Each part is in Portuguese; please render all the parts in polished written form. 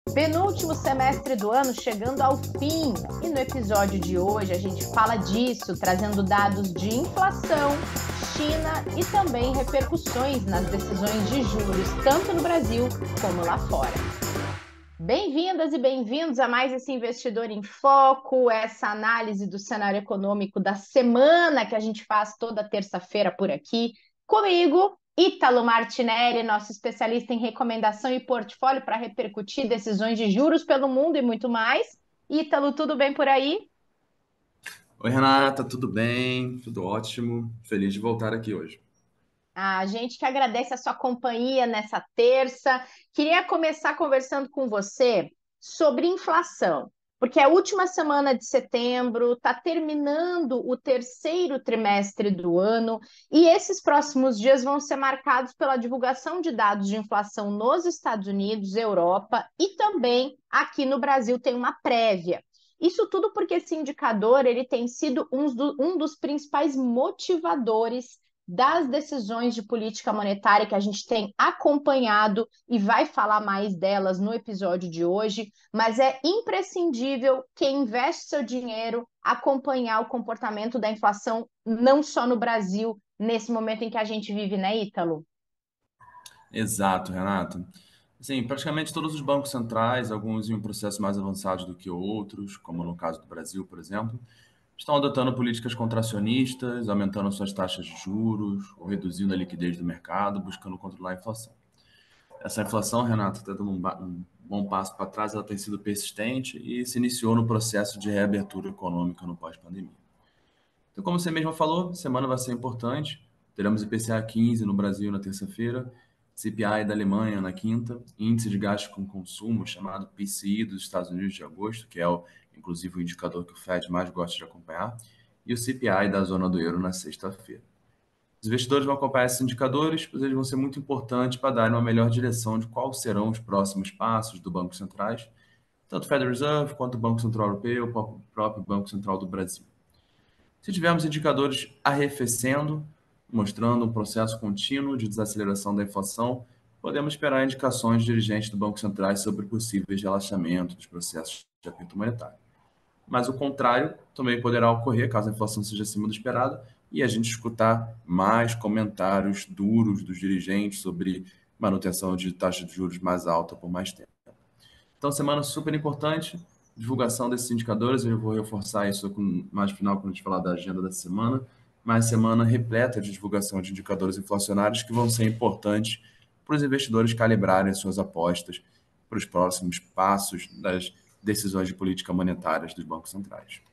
Penúltimo semestre do ano chegando ao fim, e no episódio de hoje a gente fala disso, trazendo dados de inflação, China e também repercussões nas decisões de juros, tanto no Brasil como lá fora. Bem-vindas e bem-vindos a mais esse Investidor em Foco, essa análise do cenário econômico da semana que a gente faz toda terça-feira por aqui, comigo, Ítalo Martinelli, nosso especialista em recomendação e portfólio para repercutir decisões de juros pelo mundo e muito mais. Ítalo, tudo bem por aí? Oi, Renata, tudo bem? Tudo ótimo. Feliz de voltar aqui hoje. A gente que agradece a sua companhia nessa terça. Queria começar conversando com você sobre inflação, porque é a última semana de setembro, está terminando o terceiro trimestre do ano, e esses próximos dias vão ser marcados pela divulgação de dados de inflação nos Estados Unidos, Europa e também aqui no Brasil tem uma prévia. Isso tudo porque esse indicador ele tem sido um dos principais motivadores das decisões de política monetária que a gente tem acompanhado e vai falar mais delas no episódio de hoje, mas é imprescindível quem investe seu dinheiro acompanhar o comportamento da inflação, não só no Brasil, nesse momento em que a gente vive, né, Ítalo? Exato, Renato. Sim, praticamente todos os bancos centrais, alguns em um processo mais avançado do que outros, como no caso do Brasil, por exemplo, estão adotando políticas contracionistas, aumentando suas taxas de juros ou reduzindo a liquidez do mercado, buscando controlar a inflação. Essa inflação, Renato, está dando um bom passo para trás, ela tem sido persistente e se iniciou no processo de reabertura econômica no pós-pandemia. Então, como você mesmo falou, semana vai ser importante. Teremos IPCA 15 no Brasil na terça-feira, CPI da Alemanha na quinta, índice de gasto com consumo, chamado PCI dos Estados Unidos de agosto, que é inclusive o indicador que o Fed mais gosta de acompanhar, e o CPI da zona do euro na sexta-feira. Os investidores vão acompanhar esses indicadores, pois eles vão ser muito importantes para dar uma melhor direção de quais serão os próximos passos do Banco Centrais, tanto o Federal Reserve quanto o Banco Central Europeu, o próprio Banco Central do Brasil. Se tivermos indicadores arrefecendo, mostrando um processo contínuo de desaceleração da inflação, podemos esperar indicações de dirigentes do Banco Central sobre possíveis relaxamento dos processos de aperto monetário. Mas o contrário também poderá ocorrer caso a inflação seja acima do esperado e a gente escutar mais comentários duros dos dirigentes sobre manutenção de taxa de juros mais alta por mais tempo. Então, semana super importante, divulgação desses indicadores, eu vou reforçar isso mais no final quando a gente falar da agenda da semana, mas semana repleta de divulgação de indicadores inflacionários que vão ser importantes para os investidores calibrarem suas apostas para os próximos passos das decisões de política monetária dos bancos centrais.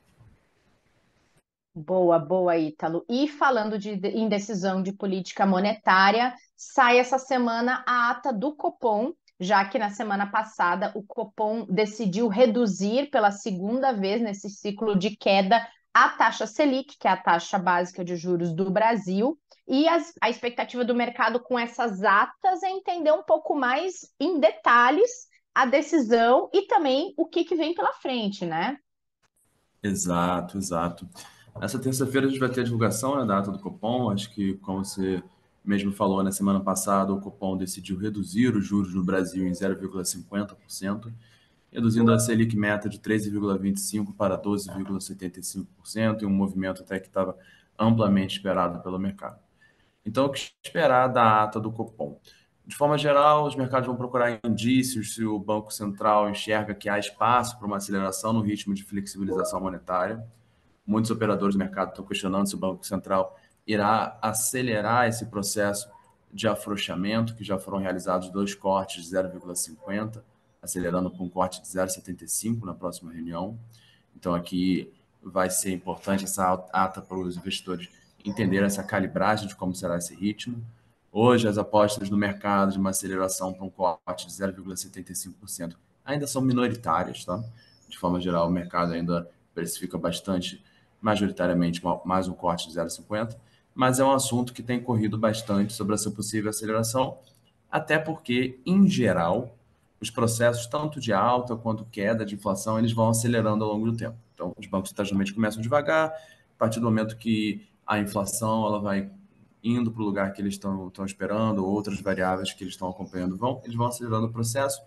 Boa, boa, Ítalo. E falando de indecisão de política monetária, sai essa semana a ata do Copom, já que na semana passada o Copom decidiu reduzir pela segunda vez nesse ciclo de queda a taxa Selic, que é a taxa básica de juros do Brasil. E a expectativa do mercado com essas atas é entender um pouco mais em detalhes a decisão e também o que vem pela frente, né? Exato, exato. Essa terça-feira a gente vai ter a divulgação, né, da ata do Copom. Acho que, como você mesmo falou, na semana passada, o Copom decidiu reduzir os juros no Brasil em 0,50%, reduzindo a Selic meta de 13,25% para 12,75%, em um movimento até que estava amplamente esperado pelo mercado. Então, o que esperar da ata do Copom? De forma geral, os mercados vão procurar indícios se o Banco Central enxerga que há espaço para uma aceleração no ritmo de flexibilização monetária. Muitos operadores do mercado estão questionando se o Banco Central irá acelerar esse processo de afrouxamento, que já foram realizados dois cortes de 0,50, acelerando para um corte de 0,75 na próxima reunião. Então, aqui vai ser importante essa ata para os investidores entenderem essa calibragem de como será esse ritmo. Hoje, as apostas no mercado de uma aceleração para um corte de 0,75% ainda são minoritárias, tá? De forma geral, o mercado ainda precifica bastante, majoritariamente, mais um corte de 0,50, mas é um assunto que tem corrido bastante sobre essa possível aceleração, até porque, em geral, os processos tanto de alta quanto queda de inflação, eles vão acelerando ao longo do tempo. Então, os bancos centrais geralmente começam devagar, a partir do momento que a inflação ela vai indo para o lugar que eles estão esperando, outras variáveis que eles estão acompanhando eles vão acelerando o processo,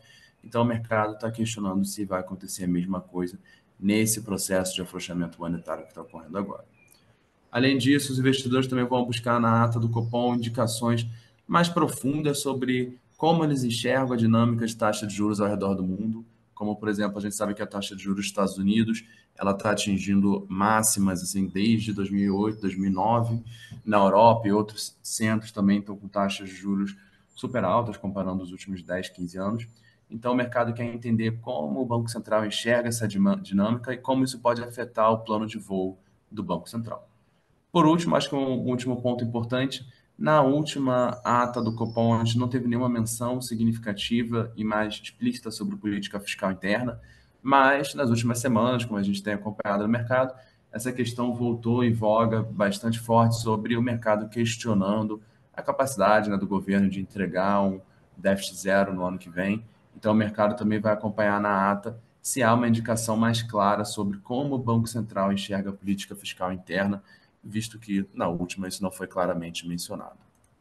Então, o mercado está questionando se vai acontecer a mesma coisa nesse processo de afrouxamento monetário que está ocorrendo agora. Além disso, os investidores também vão buscar na ata do Copom indicações mais profundas sobre como eles enxergam a dinâmica de taxa de juros ao redor do mundo, como, por exemplo, a gente sabe que a taxa de juros dos Estados Unidos ela está atingindo máximas assim, desde 2008, 2009, na Europa e outros centros também estão com taxas de juros super altas, comparando os últimos 10, 15 anos. Então, o mercado quer entender como o Banco Central enxerga essa dinâmica e como isso pode afetar o plano de voo do Banco Central. Por último, acho que um último ponto importante, na última ata do Copom, a gente não teve nenhuma menção significativa e mais explícita sobre política fiscal interna, mas nas últimas semanas, como a gente tem acompanhado no mercado, essa questão voltou em voga bastante forte sobre o mercado questionando a capacidade, né, do governo de entregar um déficit zero no ano que vem. Então, o mercado também vai acompanhar na ata se há uma indicação mais clara sobre como o Banco Central enxerga a política fiscal interna, visto que na última isso não foi claramente mencionado.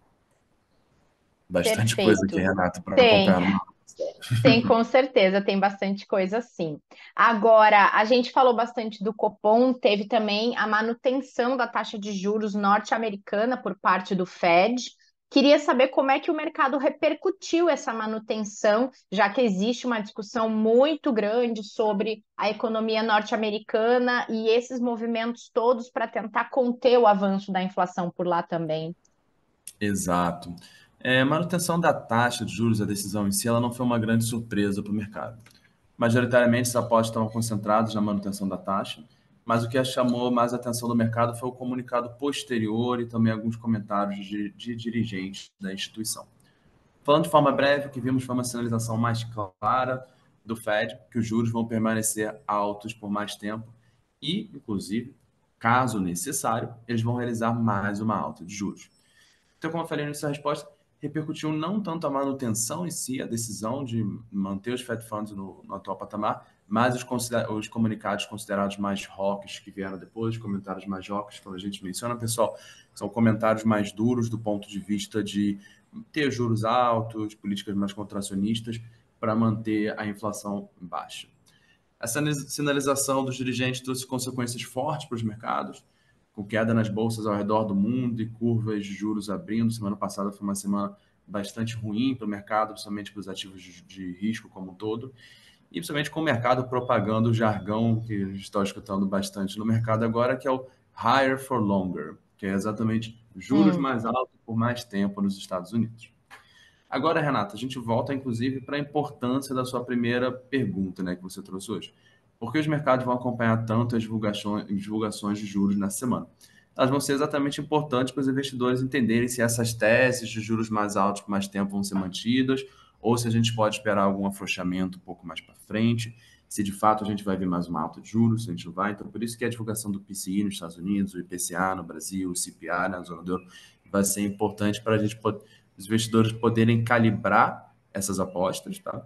Bastante coisa aqui, Perfeito. Renato, para Tem. acompanhar. Tem, com certeza, tem bastante coisa sim. Agora, a gente falou bastante do Copom, teve também a manutenção da taxa de juros norte-americana por parte do Fed. Queria saber como é que o mercado repercutiu essa manutenção, já que existe uma discussão muito grande sobre a economia norte-americana e esses movimentos todos para tentar conter o avanço da inflação por lá também. Exato. Manutenção da taxa de juros, a decisão em si, ela não foi uma grande surpresa para o mercado. Majoritariamente, os aportes estavam concentrados na manutenção da taxa, mas o que chamou mais a atenção do mercado foi o comunicado posterior e também alguns comentários de dirigentes da instituição. Falando de forma breve, o que vimos foi uma sinalização mais clara do Fed, que os juros vão permanecer altos por mais tempo e, inclusive, caso necessário, eles vão realizar mais uma alta de juros. Então, como eu falei nessa resposta, repercutiu não tanto a manutenção em si, a decisão de manter os Fed Funds no atual patamar, mas os comunicados considerados mais hawkish que vieram depois, os comentários mais hawkish, como a gente menciona, pessoal, são comentários mais duros do ponto de vista de ter juros altos, políticas mais contracionistas para manter a inflação baixa. Essa sinalização dos dirigentes trouxe consequências fortes para os mercados, com queda nas bolsas ao redor do mundo e curvas de juros abrindo. Semana passada foi uma semana bastante ruim para o mercado, principalmente para os ativos de risco como um todo, e principalmente com o mercado propagando o jargão que a gente está escutando bastante no mercado agora, que é o higher for longer, que é exatamente juros Hum. mais altos por mais tempo nos Estados Unidos. Agora, Renata, a gente volta, inclusive, para a importância da sua primeira pergunta, né, que você trouxe hoje. Por que os mercados vão acompanhar tanto as divulgações de juros nessa semana? Elas vão ser exatamente importantes para os investidores entenderem se essas teses de juros mais altos por mais tempo vão ser mantidas, ou se a gente pode esperar algum afrouxamento um pouco mais para frente, se de fato a gente vai ver mais uma alta de juros, se a gente não vai. Então, por isso que a divulgação do PCI nos Estados Unidos, o IPCA no Brasil, o CPI na zona do euro, vai ser importante para a gente poder os investidores poderem calibrar essas apostas, tá?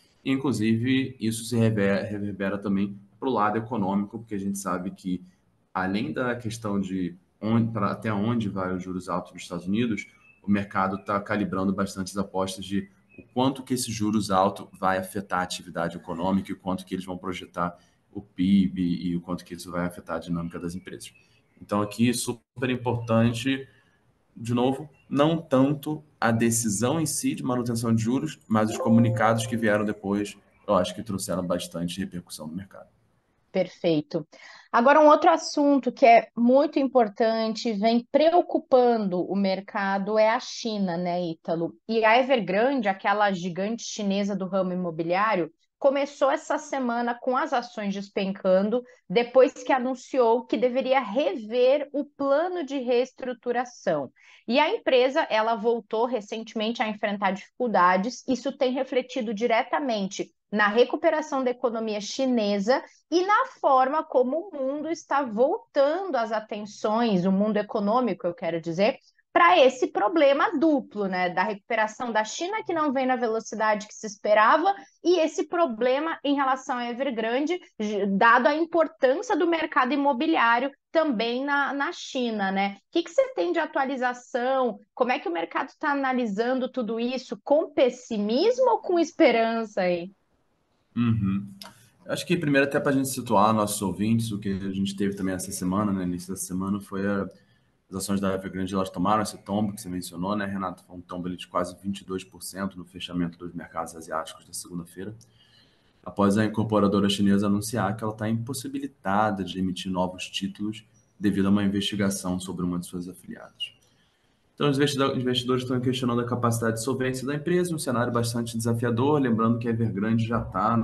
Inclusive, isso se reverbera também para o lado econômico, porque a gente sabe que, além da questão de até onde vai os juros altos nos Estados Unidos, o mercado está calibrando bastante as apostas de o quanto que esse juros alto vai afetar a atividade econômica e o quanto que eles vão projetar o PIB e o quanto que isso vai afetar a dinâmica das empresas. Então, aqui, super importante de novo, não tanto a decisão em si de manutenção de juros, mas os comunicados que vieram depois, eu acho que trouxeram bastante repercussão no mercado. Perfeito. Agora, um outro assunto que é muito importante, vem preocupando o mercado, é a China, né, Ítalo? E a Evergrande, aquela gigante chinesa do ramo imobiliário, começou essa semana com as ações despencando, depois que anunciou que deveria rever o plano de reestruturação. E a empresa, ela voltou recentemente a enfrentar dificuldades, isso tem refletido diretamente na recuperação da economia chinesa e na forma como o mundo está voltando as atenções, o mundo econômico, eu quero dizer, para esse problema duplo, né? Da recuperação da China, que não vem na velocidade que se esperava, e esse problema em relação à Evergrande, dado a importância do mercado imobiliário também na China, né? O que você tem de atualização? Como é que o mercado está analisando tudo isso? Com pessimismo ou com esperança aí? Uhum. Eu acho que primeiro, até para a gente situar nossos ouvintes, o que a gente teve também essa semana, né, início da semana, foi as ações da Evergrande, elas tomaram esse tombo que você mencionou, né, Renato? Foi um tombo ali de quase 22% no fechamento dos mercados asiáticos da segunda-feira, após a incorporadora chinesa anunciar que ela está impossibilitada de emitir novos títulos devido a uma investigação sobre uma de suas afiliadas. Então, os investidores estão questionando a capacidade de solvência da empresa, um cenário bastante desafiador, lembrando que a Evergrande já está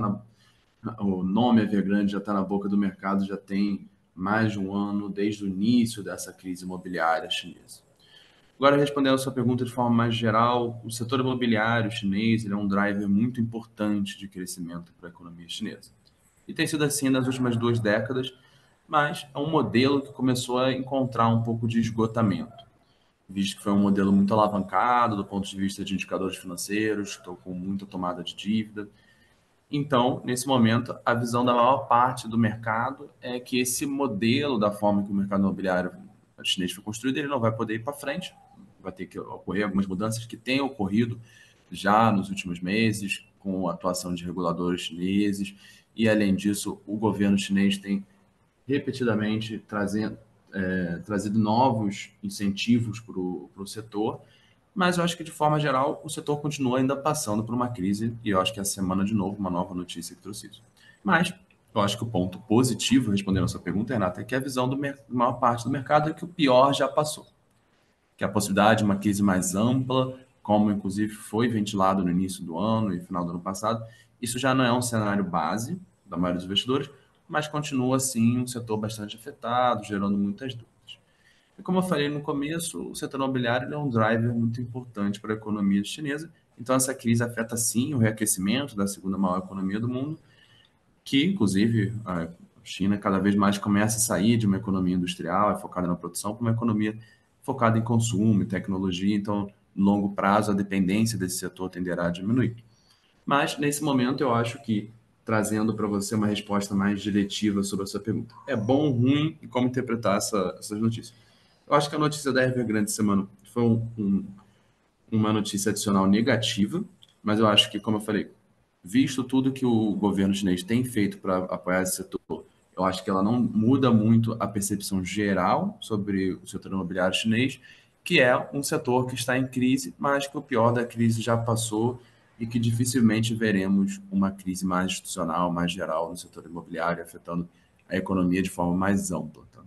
o nome Evergrande já está na boca do mercado, já tem mais de um ano, desde o início dessa crise imobiliária chinesa. Agora, respondendo a sua pergunta de forma mais geral, o setor imobiliário chinês ele é um driver muito importante de crescimento para a economia chinesa. E tem sido assim nas últimas 2 décadas, mas é um modelo que começou a encontrar um pouco de esgotamento, visto que foi um modelo muito alavancado do ponto de vista de indicadores financeiros, estou com muita tomada de dívida. Então, nesse momento, a visão da maior parte do mercado é que esse modelo, da forma que o mercado imobiliário chinês foi construído, ele não vai poder ir para frente, vai ter que ocorrer algumas mudanças que têm ocorrido já nos últimos meses, com a atuação de reguladores chineses, e além disso, o governo chinês tem repetidamente trazido novos incentivos para o setor, mas eu acho que, de forma geral, o setor continua ainda passando por uma crise, e eu acho que essa semana, de novo, uma nova notícia que trouxe isso. Mas eu acho que o ponto positivo, respondendo a sua pergunta, Renata, é que a visão da maior parte do mercado é que o pior já passou, que a possibilidade de uma crise mais ampla, como inclusive foi ventilado no início do ano e final do ano passado, isso já não é um cenário base da maioria dos investidores, mas continua, assim, um setor bastante afetado, gerando muitas dúvidas. E como eu falei no começo, o setor imobiliário é um driver muito importante para a economia chinesa. Então, essa crise afeta sim o reaquecimento da segunda maior economia do mundo, que, inclusive, a China cada vez mais começa a sair de uma economia industrial, focada na produção, para uma economia focada em consumo e tecnologia. Então, no longo prazo, a dependência desse setor tenderá a diminuir. Mas, nesse momento, eu acho que, trazendo para você uma resposta mais diretiva sobre a sua pergunta, é bom, ruim e como interpretar essas notícias. Eu acho que a notícia da Evergrande semana foi uma notícia adicional negativa, mas eu acho que, como eu falei, visto tudo que o governo chinês tem feito para apoiar esse setor, eu acho que ela não muda muito a percepção geral sobre o setor imobiliário chinês, que é um setor que está em crise, mas que o pior da crise já passou e que dificilmente veremos uma crise mais institucional, mais geral no setor imobiliário, afetando a economia de forma mais ampla. Tá?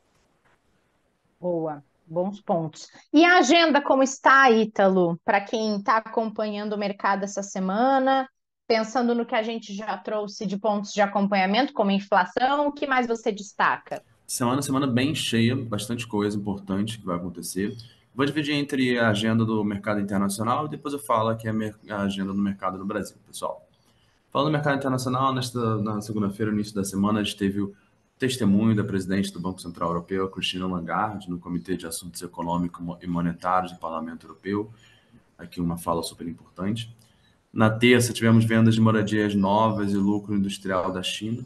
Boa, bons pontos. E a agenda como está, Ítalo, para quem está acompanhando o mercado essa semana, pensando no que a gente já trouxe de pontos de acompanhamento, como inflação, o que mais você destaca? Semana bem cheia, bastante coisa importante que vai acontecer. Vou dividir entre a agenda do mercado internacional e depois eu falo aqui a agenda do mercado no Brasil, pessoal. Falando do mercado internacional, na segunda-feira, no início da semana, a gente teve o testemunho da presidente do Banco Central Europeu, Christine Lagarde, no Comitê de Assuntos Econômicos e Monetários do Parlamento Europeu. Aqui uma fala super importante. Na terça, tivemos vendas de moradias novas e lucro industrial da China.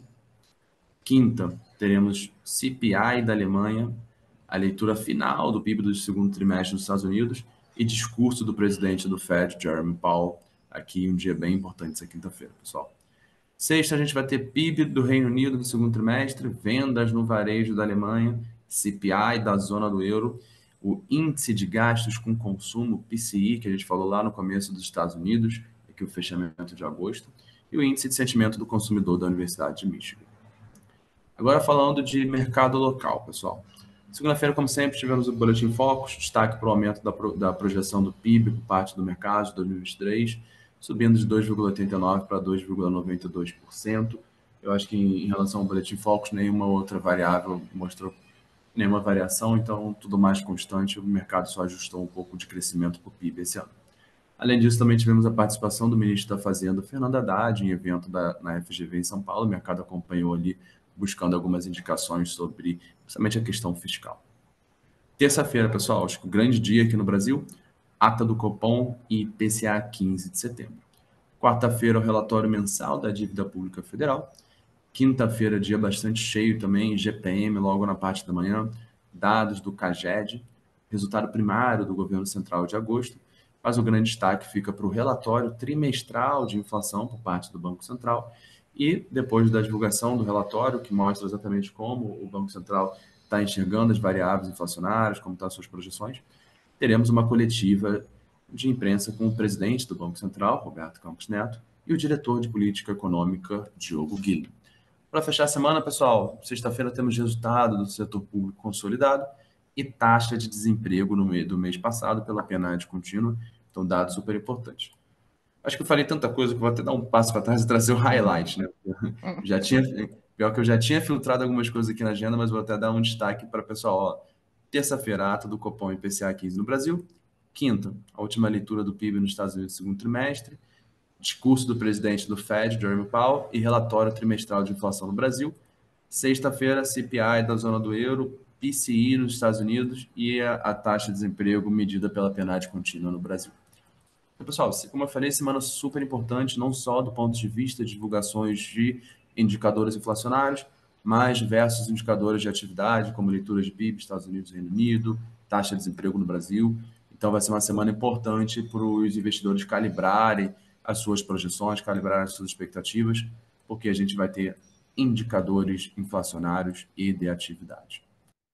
Quinta, teremos CPI da Alemanha, a leitura final do PIB do segundo trimestre dos Estados Unidos e discurso do presidente do Fed, Jerome Powell, aqui um dia bem importante essa quinta-feira, pessoal. Sexta, a gente vai ter PIB do Reino Unido do segundo trimestre, vendas no varejo da Alemanha, CPI da zona do euro, o índice de gastos com consumo, PCI, que a gente falou lá no começo dos Estados Unidos, aqui o fechamento de agosto, e o índice de sentimento do consumidor da Universidade de Michigan. Agora falando de mercado local, pessoal. Segunda-feira, como sempre, tivemos o Boletim Focus, destaque para o aumento da projeção do PIB por parte do mercado de 2023, subindo de 2,89% para 2,92%. Eu acho que em relação ao Boletim Focus, nenhuma outra variável mostrou nenhuma variação, então tudo mais constante, o mercado só ajustou um pouco de crescimento para o PIB esse ano. Além disso, também tivemos a participação do ministro da Fazenda, Fernando Haddad, em evento na FGV em São Paulo. O mercado acompanhou ali, buscando algumas indicações sobre principalmente a questão fiscal. Terça-feira, pessoal, acho que o grande dia aqui no Brasil, ata do Copom e IPCA 15 de setembro. Quarta-feira, o relatório mensal da dívida pública federal. Quinta-feira, dia bastante cheio também, GPM logo na parte da manhã, dados do CAGED, resultado primário do governo central de agosto, mas o grande destaque fica para o relatório trimestral de inflação por parte do Banco Central e depois da divulgação do relatório, que mostra exatamente como o Banco Central está enxergando as variáveis inflacionárias, como estão as suas projeções, teremos uma coletiva de imprensa com o presidente do Banco Central, Roberto Campos Neto, e o diretor de política econômica, Diogo Guilherme. Para fechar a semana, pessoal, sexta-feira temos resultado do setor público consolidado e taxa de desemprego no meio do mês passado pela PNAD contínua, então dados super importantes. Acho que eu falei tanta coisa que vou até dar um passo para trás e trazer o highlight, né? Já tinha, pior que eu já tinha filtrado algumas coisas aqui na agenda, mas vou até dar um destaque para o pessoal. Ó, terça-feira, ata do Copom IPCA 15 no Brasil. Quinta, a última leitura do PIB nos Estados Unidos, segundo trimestre. Discurso do presidente do Fed, Jerome Powell, e relatório trimestral de inflação no Brasil. Sexta-feira, CPI da zona do euro, PCI nos Estados Unidos e a taxa de desemprego medida pela PNAD contínua no Brasil. Então, pessoal, como eu falei, semana super importante, não só do ponto de vista de divulgações de indicadores inflacionários, mas diversos indicadores de atividade, como leitura de PIB, Estados Unidos e Reino Unido, taxa de desemprego no Brasil. Então, vai ser uma semana importante para os investidores calibrarem as suas projeções, calibrarem as suas expectativas, porque a gente vai ter indicadores inflacionários e de atividade.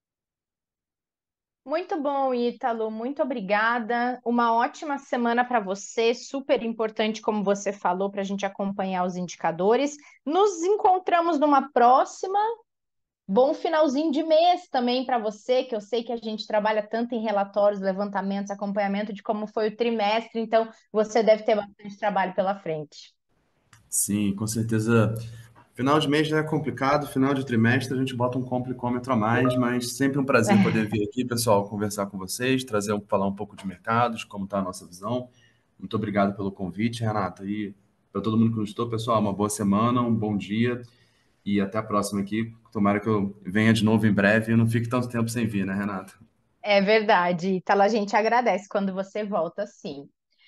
Muito bom, Ítalo, muito obrigada. Uma ótima semana para você, super importante, como você falou, para a gente acompanhar os indicadores. Nos encontramos numa próxima. Bom finalzinho de mês também para você, que eu sei que a gente trabalha tanto em relatórios, levantamentos, acompanhamento de como foi o trimestre, então você deve ter bastante trabalho pela frente. Sim, com certeza. Final de mês já é complicado, final de trimestre a gente bota um complicômetro a mais, mas sempre um prazer poder vir aqui, pessoal, conversar com vocês, falar um pouco de mercados, como está a nossa visão. Muito obrigado pelo convite, Renata. E para todo mundo que nos escutou, pessoal, uma boa semana, um bom dia e até a próxima aqui. Tomara que eu venha de novo em breve e não fique tanto tempo sem vir, né, Renata? É verdade, Ítalo, a gente agradece quando você volta, sim.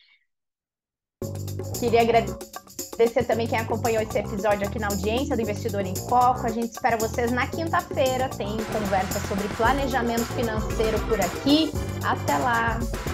Queria agradecer também quem acompanhou esse episódio aqui na audiência do Investidor em Foco. A gente espera vocês na quinta-feira. Tem conversa sobre planejamento financeiro por aqui. Até lá!